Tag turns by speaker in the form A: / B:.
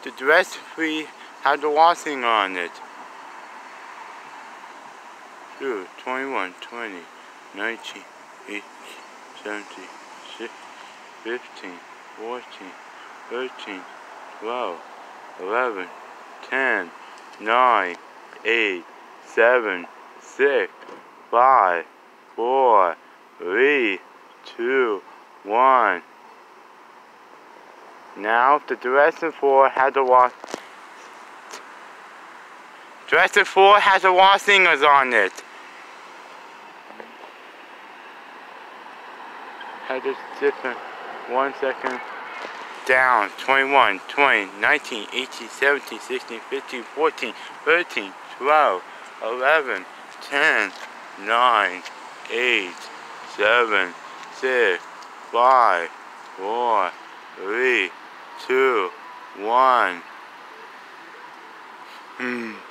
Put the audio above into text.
A: The dress free had the washing on it. 2, 21, 20, 19, 18, 17, 16, 15, 14, 13, 12, 11, 10, 9, 8, 7, 6, 5, 4, 3, 2, 1. Now the dressing floor has a dressing floor has a washingers on it. Had this different 1 second down. 21, 20, 19, 18, 17, 16, 15, 14, 13, 12, 11, 10, 9, 8, 7, 6, 5, 4, 3, 2, 1.